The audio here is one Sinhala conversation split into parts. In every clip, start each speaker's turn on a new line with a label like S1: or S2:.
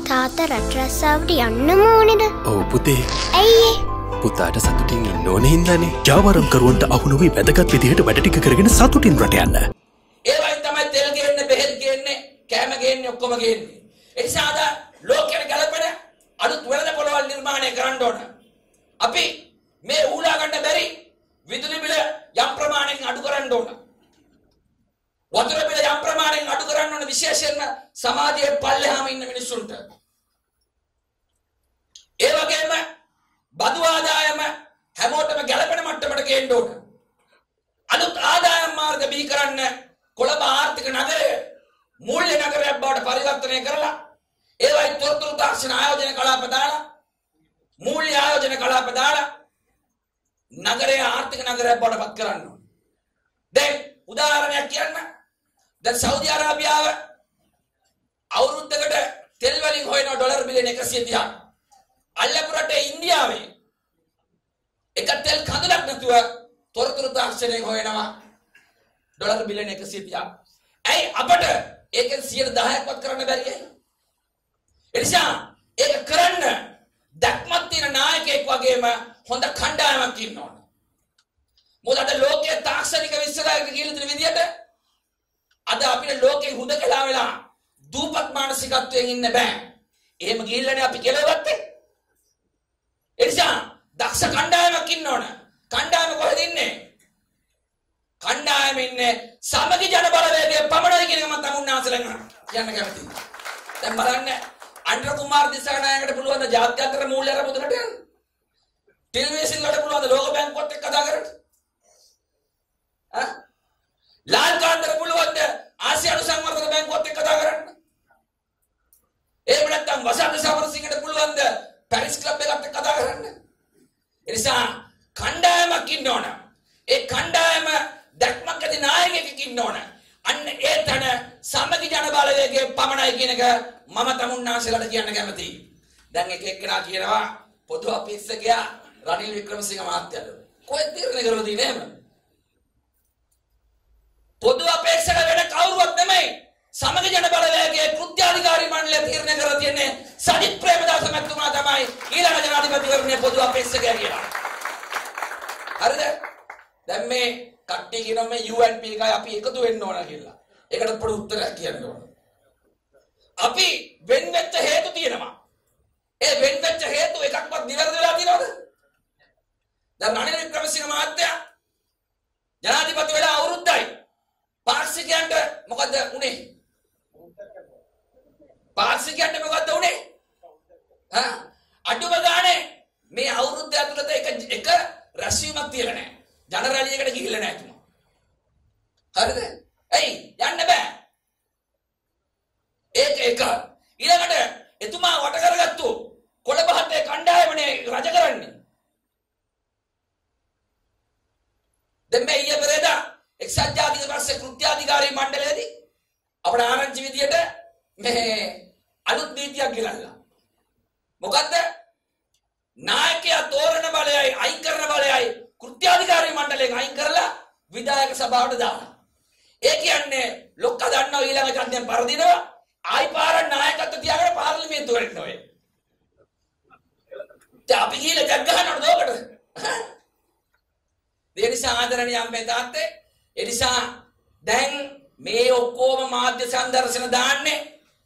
S1: තාත්තා රට රස්සාවට යන්නම ඕනේද?
S2: ඔව් පුතේ.
S1: ඇයි
S2: පුතාට සතුටින් ඉන්න ඕනේ හින්දානේ. ජාවාරම්කරුවන්ට අහු නොවි වැදගත් විදිහට වැඩ ටික කරගෙන සතුටින් රට යන්න.
S3: ඒ වයින් තමයි තෙල් ගේන්නේ, බෙහෙත් ගේන්නේ, කෑම ගේන්නේ, ඔක්කොම ගේන්නේ. ඒ නිසා අද ලෝකෙට ගැලපෙන අලුත් වෙළඳ පොළවල් නිර්මාණය කරන්න ඕන. අපි මේ ඌලා ගන්න බැරි විදුලි බිල යම් ප්‍රමාණයකින් අඩු කරන්න ඕන. වතුර බිල යම් ප්‍රමාණයකින් අඩු කරන්න ඕන, විශේෂයෙන්ම සමාජයේ පල්ලෙහාම ඉන්න මිනිස්සුන්ට. ඒ වගේම බදු ආදායම හැමෝටම ගැලපෙන මට්ටමට ගේන්න ඕන. අලුත් ආදායම් මාර්ග බිහි කරන්න කොළඹ ආර්ථික නගරය මූල්‍ය නගරයක් බවට පරිවර්තනය කරලා ඒවයි තොරතුරු තාක්ෂණ ආයෝජන කලාප දාලා මූල්‍ය ආයෝජන කලාප දාලා නගරය ආර්ථික නගරයක් බවට පත් කරන්න ඕන. දැන් උදාහරණයක් කියන්න. දැන් සෞදි අරාබියාව අවුරුද්දකට තෙල් වලින් හොයන ඩොලර් බිලියන 130ක්. අල්ලපු රටේ ඉන්දියාවේ එක තෙල් කඳුලක් නැතුව තොරතුරු තාක්ෂණයෙන් හොයනවා ඩොලර් බිලියන 130ක්. ඇයි අපට ඒකෙන් 10%ක්වත් කරන්න බැරි ඇයි? එනිසා ඒක කරන්න දැක්මක් තියෙන නායකයෙක් වගේම හොඳ කණ්ඩායමක් ඉන්න ඕන. මොකද අද ලෝකයේ තාක්ෂණික විශ්වවිද්‍යාලයක ගිහින් ඉන්න විදියට අද අපිට ලෝකේ හුදකලා වෙලා දූපත් මානසිකත්වයෙන් ඉන්න බෑ. එහෙම ගිහිල්ලානේ අපි කෙලවත්තේ. එනිසා දක්ෂ කණ්ඩායමක් ඉන්න ඕන. කණ්ඩායම කොහෙද ඉන්නේ? කණ්ඩායම ඉන්නේ සමගි ජන බලවේගයේ පමණයි කියන එක මම තමුන්නාසලෙන් කියන්න කැමතියි. දැන් බලන්න අන්ඩර් කුමාර දිසානායකට පුළුවන් ද ජාත්‍යන්තර මූල්‍ය අරමුදලට යන්න? ටෙලිවිෂන් වලට පුළුවන් ද ලෝක බැංකුවත් එක්ක කතා කරන්න? ලාල් කාන්තර පුළුවන් ද ආසියානු සංවර්ධන බැංකුවත් එක්ක කතා කරන්න? එහෙම නැත්නම් වසන්ත සමරසිංහට පුළුවන් ද පැරිස් ක්ලබ් එකත් එක්ක කතා කරන්න? ඒ නිසා කණ්ඩායමක් ඉන්න ඕන. ඒ කණ්ඩායම දැක්මක් ඇති නායකයෙක් ඉන්න ඕන. අන්න ඒ තන සමගි ජන බලවේගයේ පමණයි කියන එක මම තමුන්නාසලට කියන්න කැමතියි. දැන් එක එක්කෙනා කියනවා පොදු අපේක්ෂකයා රනිල් වික්‍රමසිංහ මහත්තයාට. කොහෙද තීරණය කරලා තියෙන්නේ එහෙම? පොදු අපේක්ෂක වෙන කවුරුවත් නෙමෙයි. සමගි ජන බලවේගයේ කෘත්‍යාධිකාරී මණ්ඩලය තීරණය කරලා තියෙන්නේ සජිත් ප්‍රේමදාස මැතිතුමා තමයි ඊළඟ ජනාධිපතිවරණයේ පොදු අපේක්ෂකයා කියලා. හරිද? දැන් මේ කට්ටිය කියනවා මේ UNP එකයි අපි එකතු වෙන්න ඕන කියලා. ඒකට පොඩි උත්තරයක් කියන්න ඕන. අපි වෙන් වෙච්ච හේතු තියෙනවා. ඒ වෙන් වෙච්ච හේතු එකක්වත් නිවැරදි වෙලා තියෙනවද? දැන් රනිල් වික්‍රමසිංහ මහත්තයා ජනාධිපති වෙලා අවුරුද්දයි. පාර්ශ්විකයන්ට මොකද උනේ? පාර්ශ්විකයන්ට මොකද උනේ? අඩුම ගානේ මේ අවුරුද්ද ඇතුළත එක රැස්වීමක් තියලා නැහැ. ජන රැලියකට ගිහිල්ලා නැහැ තුමා. හරිද? එයි යන්න බෑ. ඒක ඊළඟට එතුමා වට කරගත්තු කොළඹ හතේ කණ්ඩායමනේ රජ කරන්නේ. දැන් මේ ඊයේ පෙරේදා එක්සත් ජාතික පස්සේ කෘත්‍යාධිකාරී මණ්ඩලයේදී අපේ ආරංචි විදියට මේ අලුත් නීතියක් ගෙනල්ලා. මොකද්ද? නායකයා තෝරන බලයයි අයින් කරන බලයයි කෘත්‍යාධිකාරී මණ්ඩලයෙන් අයින් කරලා විධායක සභාවට දානවා. ඒ කියන්නේ ලොක්ක දන්නවා ඊළඟ ඡන්දයෙන් පරදිනවා. ආයි පාර නායකත්ව තියාගෙන පාර්ලිමේන්තුවට එන්න ඔය. දැන් අපි ගිහලා ජග් ගන්නවද ඔකට? ඒ නිසා ආදරණීය අම්මේ තාත්තේ ඒ නිසා දැන් මේ ඔක්කොම මාධ්‍ය සංදර්ශන දාන්නේ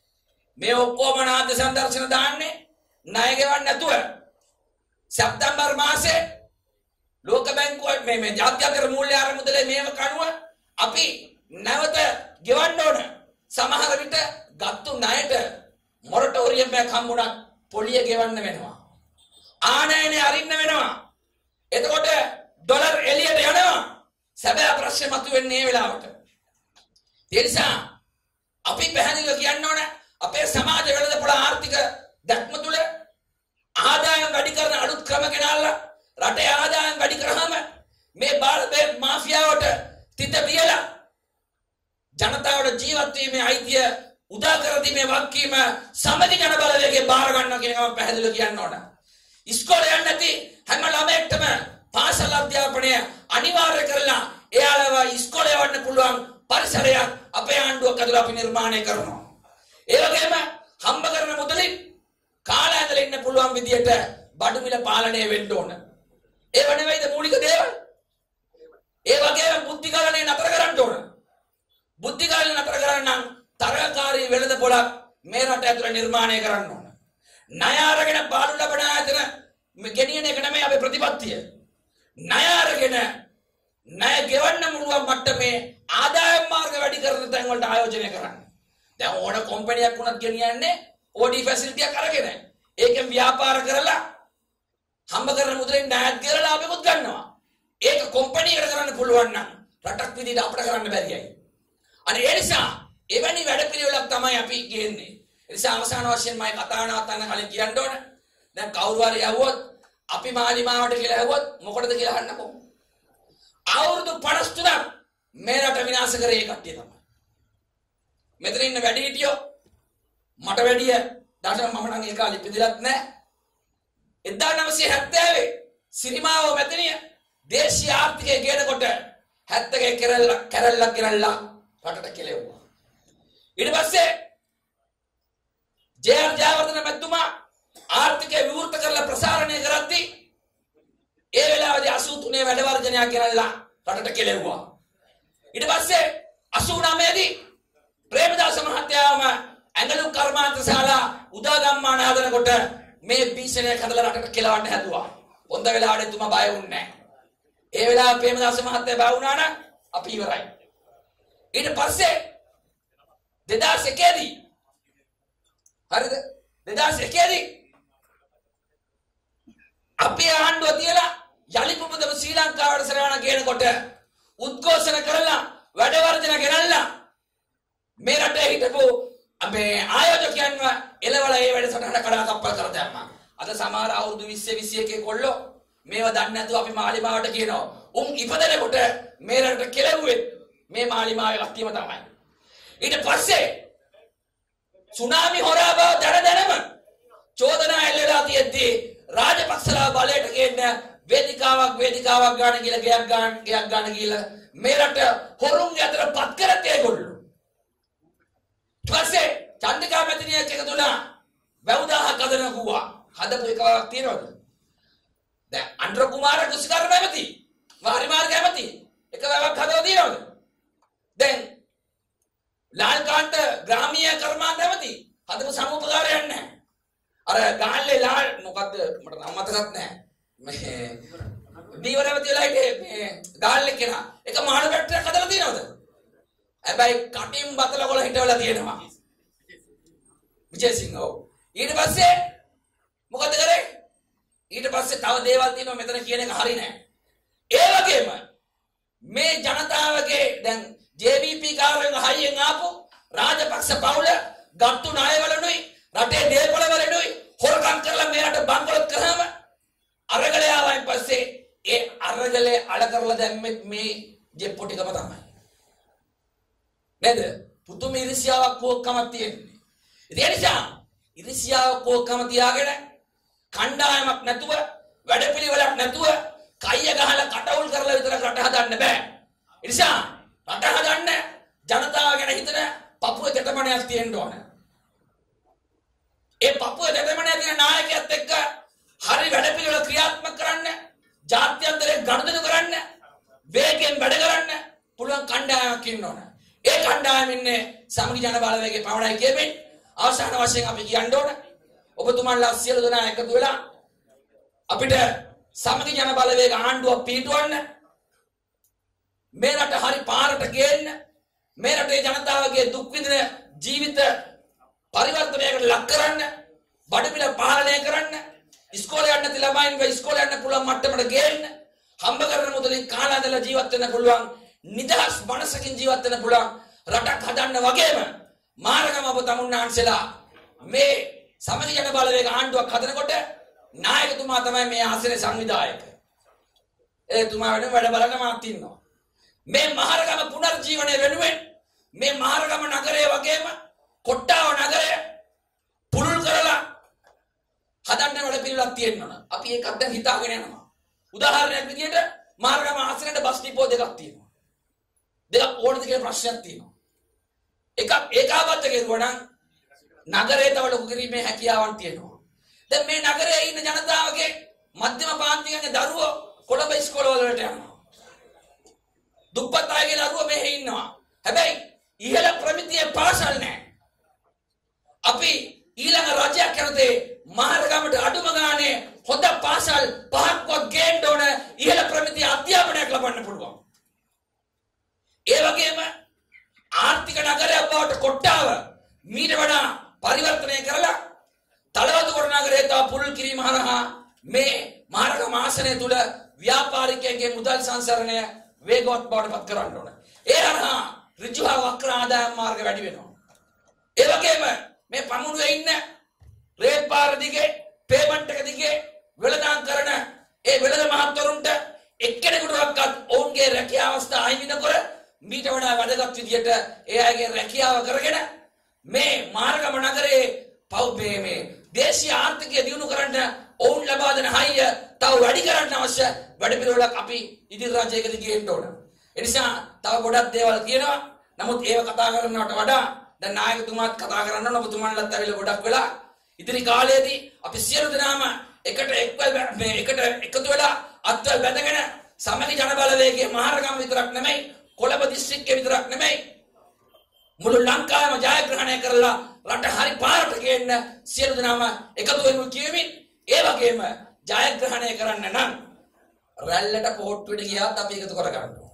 S3: ණය ගෙවන්න නැතුව සැප්තැම්බර් මාසේ ලෝක බැංකුව මේ ජාත්‍යන්තර මූල්‍ය අරමුදලේ මේව කනුව අපි නැවත ගෙවන්න ඕන. සමහර විට ගත්තු ණයට මොරටෝරියම් එකක් හම්බුණා පොලිය ගෙවන්න වෙනවා. ආනයනේ අරින්න වෙනවා. එතකොට ඩොලර් එළියට යනවා. සැබෑ ප්‍රශ්නේ මතුවෙන්නේ මේ වෙලාවට. ඒ නිසා අපි පැහැදිලිව කියන්න ඕන අපේ සමාජ වෙළඳපොළ ආර්ථික දැක්ම තුල ආදායම් වැඩි කරන අලුත් ක්‍රම ගෙනල්ලා රටේ ආදායම් වැඩි කරාම මේ බාල්බේ මාෆියාවට තිත පියලා ජනතාවට ජීවත් වීමේ අයිතිය උදා කර දීමේ වගකීම සමගි ජන බලවේගයේ බාර ගන්නවා කියන එක මම පැහැදිලිව කියන්න ඕන. ඉස්කෝලේ යන්නේ නැති හැම ළමයෙක්ටම පාසල් අධ්‍යාපනය අනිවාර්ය කරලා එයාලව ඉස්කෝලේ යවන්න පුළුවන් පරිසරයක් අපේ ආණ්ඩුවක් ඇතුළේ අපි නිර්මාණය කරනවා. ඒ වගේම හම්බ කරන මුදලින් පුළුවන් විදියට බඩු මිල පාලනය වෙන්න ඕන. ඒව නෙවෙයිද මූලික දේවල්? ඒ වගේම බුද්ධිකරණය නතර කරන්න ඕන. බුද්ධිකරණය නතර කරන්න නම් තරගකාරී වෙළඳ පොළක් මේ රට ඇතුළේ නිර්මාණය කරන්න ඕන. ණය අරගෙන බාඩු ලබන ආයතන ගෙනියන එක නෙමෙයි අපේ ප්‍රතිපත්තිය. ණය අරගෙන ණය ගෙවන්න මුළුවන් මට්ටමේ ආදායම් මාර්ග වැඩි කරන තැන් වලට ආයෝජනය කරන්න. දැන් ඕන කම්පැනියක් වුණත් ගෙනියන්නේ ඕඩි ෆැසිලිටි එකක් අරගෙන. ඒකෙන් ව්‍යාපාර කරලා හම්බ කරන මුදලෙන් ණයත් ගෙරලා අපෙකුත් ගන්නවා. ඒක කම්පැනියකට කරන්න පුළුවන් නම් රටක් විදිහට අපිට කරන්න බැරියයි. අනේ ඒ නිසා එවැනි වැඩපිළිවෙලක් තමයි අපි ගේන්නේ. ඒ නිසා අවසාන වශයෙන් මම කතා නවත්තන්න කලින් කියන්න ඕන. දැන් කවුරු හරි යවුවොත් අපි මාලිමාවට කියලා යවුවොත් මොකටද කියලා අහන්නකෝ. අවුරුදු 53ක් මේ රට විනාශ කරේ කට්ටිය තමයි. මෙතන ඉන්න වැඩිහිටියෝ මට වැඩිය දාශන මම නම් ඒ කාලේ ඉපදිලත් නැහැ. 1970 සිරිමාව මෙතනිය දේශීය ආර්ථිකය ගේනකොට 70 කැරල්ලක් ගෙනල්ලා රටට කෙලෙව්වා. ඊට පස්සේ ජේ.ආර්. ජයවර්ධන මැතිතුමා ආර්ථිකය විවෘත කරලා ප්‍රසාරණය කරද්දී ඒ වෙලාවේදී 83 වැඩ වර්ජනයක් ගෙනල්ලා රටට කෙලෙව්වා. ඊට පස්සේ 89 දී ප්‍රේමදාස මහත්තයාම ඇඟලු කර්මාන්ත ශාලා උදාගම්මාන හදනකොට මේ භීෂණයක් හදලා රටට කෙලවන්න හැදුවා. හොඳ වෙලාවට එතුමා බය වුණේ නැහැ. ඒ වෙලාවේ ප්‍රේමදාස මහත්තයා බය වුණා නම් අපි ඉවරයි. ඊට පස්සේ 2001 දී හරිද 2001 දී අපේ ආණ්ඩුව තියලා යලි පුබුදම ශ්‍රී ලංකාවට සරවණ ගේනකොට උද්ඝෝෂණ කරලා වැඩ වර්ජන ගෙනල්ලා මේ රටේ හිටපු අපේ ආයෝජකයන්ව එළවල ඒ වැඩසටහන කඩා කප්පල් කර දැම්මා. අද සමහර අවුරුදු 20 21 කොල්ලෝ මේව දන්නේ නැතුව අපි මාලිමාවට කියනවා. උන් ඉපදෙනකොට මේ රටට කෙලෙව්වේ මේ මාලිමාවේ කට්ටියම තමයි. ඊට පස්සේ සුනාමි හොරා බව දැනම චෝදනා එල්ලලා තියෙද්දී රාජපක්ෂලා බලයට ගේන්න වේදිකාවක් ගන්න කියලා ගයක් ගන්න කියලා මේ රට හොරුන්ගේ අතර පත් කරත් ඒගොල්ලෝ. ඊපස්සේ චන්දිකා මැතිණියක් එකතුලා වැවුදාහක් හදන ගුවා හදපු එකක් තියෙනවද? දැන් අන්ඩ්‍ර කුමාර කුසිකාර නැමැති වාරිමාර්ග ඇමති එක වැවක් හදලා තියෙනවද? දැන් ලාල්කාන්ත ග්‍රාමීය කර්මාන්ත ඇමති හදපු සමුපකාරයක් නැහැ. අර ගාල්ලේ ලාල් මොකද්ද මට නම් මතකත් නැහැ. මේ දීවරවති වෙලා මේ ගාල්ලේ කෙනා එක මාළු පැට්ටයක් හදලා තියෙනවද? හැබැයි කටින් බතල වල හිටවලා තියෙනවා. විජේසිංහ ඊට පස්සේ මොකද කරේ? ඊට පස්සේ තව දේවල් තියෙනවා මෙතන කියන එක හරි නෑ. ඒ වගේම මේ ජනතාවගේ දැන් JVP කාර්යයෙන් හයියෙන් ආපු රාජපක්ෂ පවුල ගත්තු ණයවලුයි රටේ දේපොළවලුයි හොරකම් කරලා මේ රට බංකොලොත් කරාම අරගලේ ආවයින් පස්සේ ඒ අරගලේ අඩ කරලා දැම්මෙත් මේ ජෙප්පෝ ටිකම තමයි. නේද? පුදුම ඉරිසියාවක් කෝක්කමක් තියෙන්නේ. ඒ නිසා ඉරිසියාවක් කෝක්කම තියාගෙන කණ්ඩායමක් නැතුව වැඩපිළිවෙලක් නැතුව කයිය ගහලා කටවුල් කරලා විතර රට හදන්න බෑ. ඒ නිසා රට හදන්න ජනතාව ගැන හිතන පපුවේ තෙතමනයක් තියෙන්න ඕන. ඒ පපුවේ තෙතමනය තියෙන නායකයෙක් එක්ක හරි වැඩපිළිවෙල ක්‍රියාත්මක කරන්න, ජාත්‍යන්තරේ ගනුදෙනු කරන්න, වේගෙන් වැඩ කරන්න පුළුවන් කණ්ඩායමක් ඉන්න ඕන. ඒ කණ්ඩායම ඉන්නේ සමගි ජන බලවේගයේ පවණයි කියමින් අවසාන වශයෙන් අපි කියන්න ඕන ඔබතුමාලා සියලු දෙනා එකතු වෙලා අපිට සමගි ජන බලවේග ආණ්ඩුවක් පිටවන්න, මේ රට හරි පාරට ගේන්න, මේ රටේ ජනතාවගේ දුක් විඳින ජීවිත පරිවර්තනයකට ලක් කරන්න, බඩපිල පාලනය කරන්න, ඉස්කෝලේ යන්න නැති ළමයින්ව ඉස්කෝලේ යන්න පුළුවන් මට්ටමට ගේන්න, හම්බ කරන මුදලින් කාලා දලා ජීවත් වෙන්න පුළුවන්, නිදහස් මනසකින් ජීවත් වෙන්න පුළුවන් රටක් හදන්න වගේම මාරගම ඔබ තමුන්නාන්සලා මේ සමගි ජන බලවේග ආණ්ඩුවක් හදනකොට නායකතුමා තමයි මේ ආසනේ සංවිධායක. එතුමා වෙන වැඩ බලන්න මාත් ඉන්නවා. මේ මහරගම පුනර්ජීවනය වෙනුවෙන් මේ මහරගම නගරය වගේම කොට්ටාව නගරය පුරුල් කරලා හදන්න වැඩ පිළිවෙලක් තියෙනවා. අපි ඒකත් දැන් හිතාගෙන යනවා. උදාහරණයක් විදිහට මහරගම ආසනේට බස් ඩිපෝ දෙකක් තියෙනවා. දෙකක් ඕනද කියලා ප්‍රශ්නයක් තියෙනවා. එකක් ඒකාබද්ධ කෙරුවා නම් නගරේ තව ලොකු කිරීමේ හැකියාවක් තියෙනවා. දැන් මේ නගරයේ ඉන්න ජනතාවගේ මධ්‍යම පාන්තිකගේ දරුවෝ කොළඹ ඉස්කෝල වලට යනවා. දුප්පත් අයගේ දරුවෝ මෙහි ඉන්නවා. හැබැයි ඉහළ ප්‍රමිතියේ පාසල් නැහැ. අපි ඊළඟ රජයක් යනතේ මහරගමට අඩුම ගානේ හොඳ පාසල් 5ක්වත් ගේන්න ඕන ඉහළ ප්‍රමිතිය අධ්‍යාපනයක් ලබන්න පුළුවන්. ඒ වගේම ආර්ථික නගරයක් බවට කොට්ටාව මීට වඩා පරිවර්තනය කරලා තලවතුගොඩ නගරයේ තව පුළුල් කිරීම හරහා මේ මහරගම ආසනය තුල ව්‍යාපාරිකයන්ගේ මුදල් සංසරණය වේගවත් බවට පත් කරන්න ඕන. ඒ හරහා ඍජු හා වක්‍ර ආදායම් මාර්ග වැඩි වෙනවා. ඒ වගේම මේ පමුණුවේ ඉන්න රේල් පාර දිගේ පේමන්ට් එක දිගේ වෙළඳාම් කරන ඒ වෙළඳ මහත්වරුන්ට එක්කෙනෙකුටවත් ඔවුන්ගේ රැකියාව අවස්ථා අහිමි නොකර මීට වඩා වැදගත් විදියට ඒ අයගේ රැකියාව කරගෙන මේ මහරගම නගරයේ මේ දේශීය ආර්ථිකය දියුණු කරන්න ඔවුන් ලබා දෙන හයිය තව වැඩි කරන්න අවශ්‍ය වැඩපිළිවෙලක් අපි ඉදිරි රාජ්‍යයකදී ගේන්න ඕන. ඒ නිසා තව ගොඩක් දේවල් කියනවා. නමුත් ඒව කතා කරනවට වඩා දැන් නායකතුමාත් කතා කරන්න ඕන. ඔබතුමන්ලත් ඇවිල්ලා ගොඩක් වෙලා ඉදිරි කාලයේදී අපි සියලු දෙනාම එකට එකතු වෙලා අත්වල බැඳගෙන සමගි ජන බලවේගයේ මහරගම විතරක් නෙමෙයි කොළඹ දිස්ත්‍රික්කයේ විතරක් නෙමෙයි මුළු ලංකාවම ජයග්‍රහණය කරලා රට හරි පාරට ගේන්න සියලු දෙනාම එකතු වෙමු කියමින් ඒ වගේම ජයග්‍රහණය කරන්න නම් රැල්ලට පොට්ටුවට ගියාත් අපි එකතු කරගන්න ඕන.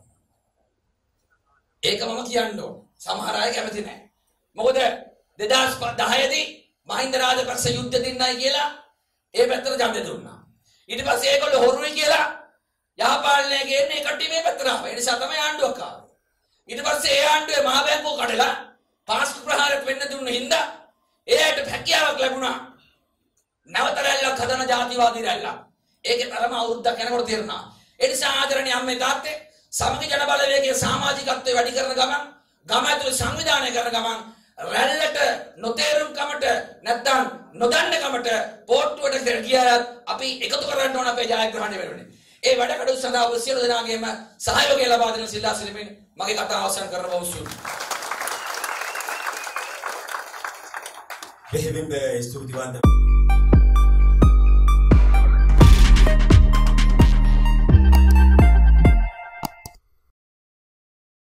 S3: ඒක මම කියන්න ඕන. සමහර අය කැමති නැහැ. මොකද 2010 දී මහින්ද රාජපක්ෂ යුද්ධ දින්නයි කියලා ඒ පැත්තට ඡන්දෙ දුන්නා. ඊට පස්සේ ඒගොල්ලෝ හොරුයි කියලා යහපාලනය ගේන්නේ කට්ටිය මේ පැත්තට ආවා. ඒ නිසා තමයි ආණ්ඩුවක් ආවේ. ඊට පස්සේ ඒ ආණ්ඩුවේ මහ බැංකුව කඩලා පාස්කු ප්‍රහාරයක් වෙන්න දුන්න හින්දා එයාට හැකියාවක් ලැබුණා. නැවත රැල්ලක් හදන ජාතිවාදී රැල්ලක්. ඒකේ තරම අවුරුද්දක් යනකොට තේරුණා. ඒ නිසා ආදරණීය අම්මේ තාත්තේ සමගි ජන බලවේගයේ සමාජිකත්වය වැඩි කරන ගමන් ගම ඇතුළේ සංවිධානය කරන ගමන් රැල්ලට නොතේරුම්කමට නැත්නම් නොදන්නකමට පොට්ටුවට ගියත් අපි එකතු කරන්න ඕන අපේ ජයග්‍රහණය වෙනුනේ. ඒ වැඩ කටයුතු සඳහා ඔබ සියලු දෙනාගේම සහයෝගය ලබා දෙන සිල්ලා සිලිමින් මගේ කතාව අවසන් කරන බවසු.
S4: බෙහෙවින්ම ස්තුතිවන්ත